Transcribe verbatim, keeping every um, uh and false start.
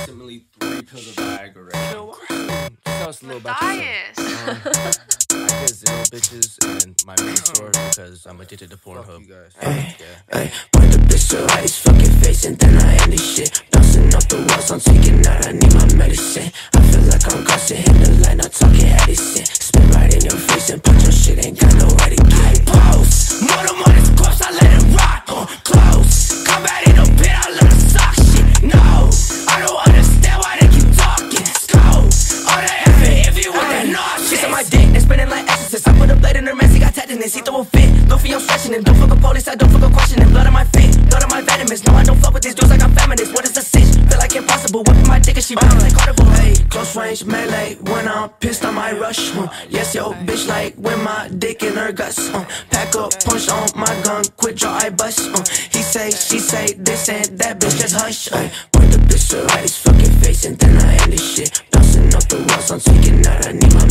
approximately three pills of Viagra right now. Tell us a little about yourself. Um, I guess little bitches and my main story because I'm addicted to Pornhub. You guys. Ay, ay, point the bitch to right his fucking face and then I end this shit. Bouncing off the walls, I'm taking out, I need my medicine. I feel like I'm crossing, hit the line, I'm talking Edison. Spit right in your face and punch your shit, ain't got no way to get pose. Motor on this corpse, I let it rock on close. Come back in the pit, I let it suck shit. No, I don't understand why they keep talking. Scope, all that effort if you want that nauseous. She's on my dick, they spinning like exorcist. I put a blade in her mess, he got tetanus, he throw a fit. Loafy, I'm stretching him, don't fuck a police, I don't fuck a questioning. Blood on my feet, blood on my vitamins. No, I don't fuck with these dudes like I'm feminist. What is the cinch? Feel like impossible, whipping my dick and she bound like carnival. Hey, close range melee, when I'm pissed I might rush. uh, Yes, yo, bitch, like when my dick in her guts. uh, Pack up, punch on my gun, quit draw, I bust. uh, He say, she say, this and that, bitch, just hush. uh, Point the bitch to right his fucking face and then I end this shit. Bouncing off the walls, I'm taking out, I need my